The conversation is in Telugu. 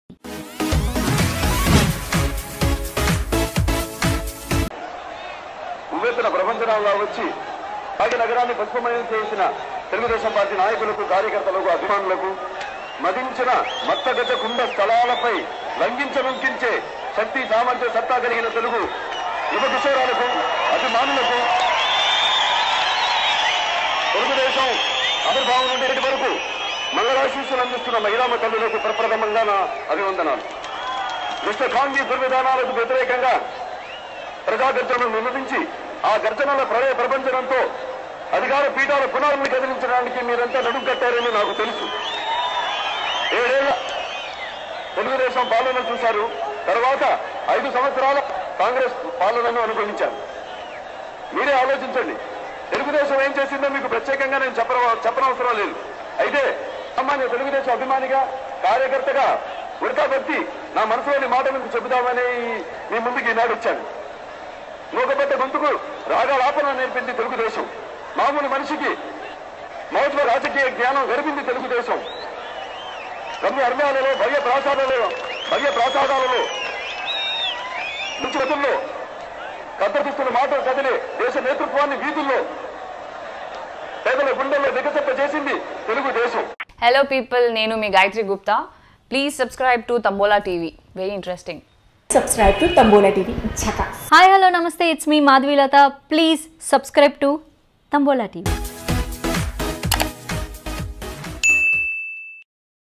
ఉవ్వెత్తున ప్రపంచంలో వచ్చి భాగ్యనగరాన్ని పసుపుమయం చేసిన తెలుగుదేశం పార్టీ నాయకులకు, కార్యకర్తలకు, అభిమానులకు, మదించిన మత్తగడ్డ కుండ స్థలాలపై లంఘించే శక్తి, సామర్థ్య, సత్తా కలిగిన తెలుగు యువ కిషోరాలకు, అభిమానులకు, తెలుగుదేశం ఆవిర్భావం నుండి ఇప్పటి వరకు మంగళాశీస్సులు అందిస్తున్న మహిళామ తల్లులకు ప్రప్రథమంగా నా అభివందనాలు. దుష్ట కాంగ్రెస్ దుర్విధానాలకు వ్యతిరేకంగా ప్రజాగర్జనను నిర్వహించి ఆ గర్జనల ప్రళయ ప్రపంచంతో అధికార పీఠాల పునాదులను కదిలించడానికి మీరంతా నడుం కట్టారని నాకు తెలుసు. 7 ఏళ్ల తెలుగుదేశం పాలన చూశారు. తర్వాత 5 సంవత్సరాల కాంగ్రెస్ పాలనను అనుభవించారు. మీరే ఆలోచించండి. తెలుగుదేశం ఏం చేసిందో మీకు ప్రత్యేకంగా నేను చెప్పనవసరం లేదు. అయితే సామాన్య తెలుగుదేశం అభిమానిగా, కార్యకర్తగా ఉడకబెట్టి నా మనసులోని మాట మీకు చెబుదామని మీ ముందుకు ఈనాడు వచ్చాను. మూగబడ్డ గొంతుకు రాగాలాపన నేర్పింది తెలుగుదేశం. మామూలు మనిషికి మౌత్వ రాజకీయ జ్ఞానం గరిపింది తెలుగుదేశం. రమ్య అర్మ్యాలలో, భవ్య ప్రాసాదాలలో నుంచి కద్దపిస్తున్న మాటలు కదిలే దేశ నేతృత్వాన్ని వీధుల్లో పేదల గుండెల్లో వికసింప చేసింది తెలుగుదేశం. హలో పీపుల్, నేను మీ Gayatri Gupta. Please subscribe to Tambola TV. Very interesting. Subscribe to Tambola TV. Chaka. Hi, hello, namaste. It's me, Madhvi Lata. Please subscribe to Tambola TV.